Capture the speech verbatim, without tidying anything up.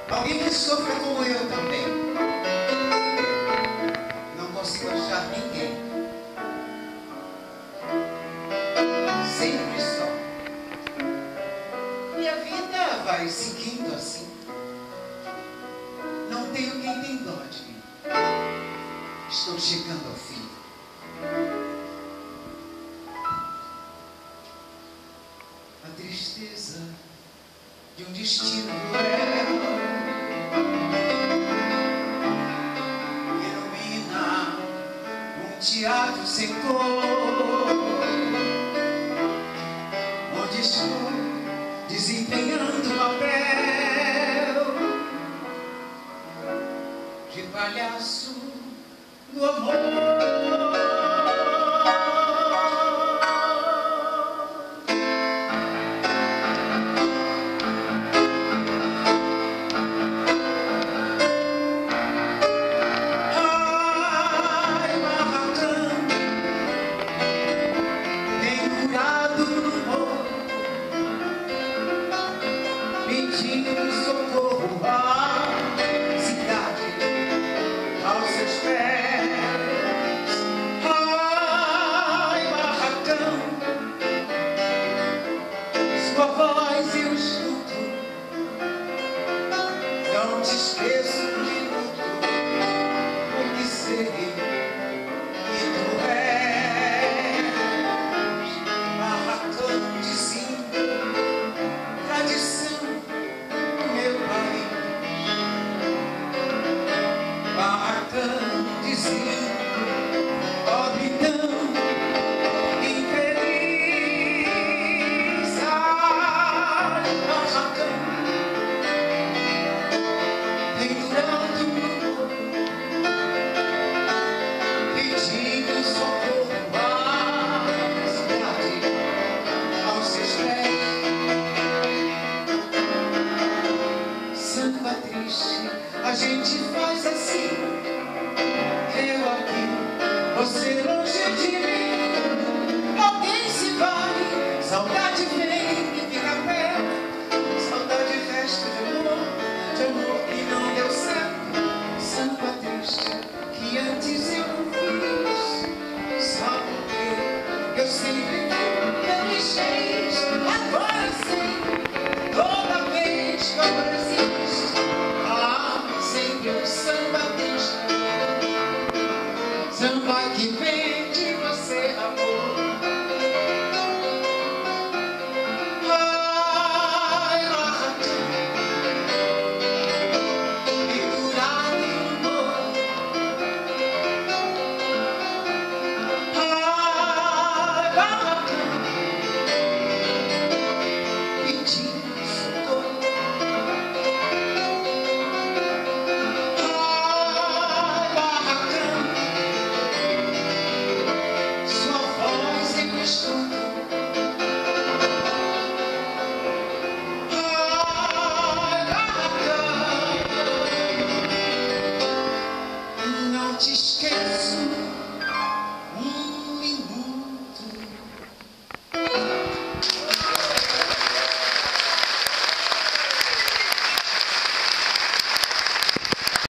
Alguém que sofra como eu também. Não consigo achar ninguém. Sempre só. Minha vida vai seguindo assim. Não tenho quem tem dó de mim. Estou chegando ao fim. A tristeza de um destino cruel ilumina um teatro sem cor, onde estou desempenhando o papel de palhaço do amor. Pedindo socorro à cidade, aos seus pés. Ai, barracão, sua voz eu escuto. Não te esqueço um minuto, porque sei que tu és barracão de zinco, tradição. Barracão de zinco, pobridão, infeliz. Ai, barracão, pendurado no morro, pedindo socorro à cidade, aos seus pés. Samba triste, a gente faz assim. Eu aqui, você longe de mim. Alguém se vai, saudade vem e fica perto. Saudade resta de amor, de amor que não deu certo. Samba triste, que antes eu não fiz. Só porque eu sempre fui feliz. Agora sim, toda vez que eu preciso, ah, sempre um samba triste. Samba que vem de você, amor. Ai, barracão, pendurado no morro. Ai, barracão, pedindo socorro. Ai, barracão, sua voz eu escuto. Ai, barracão, não te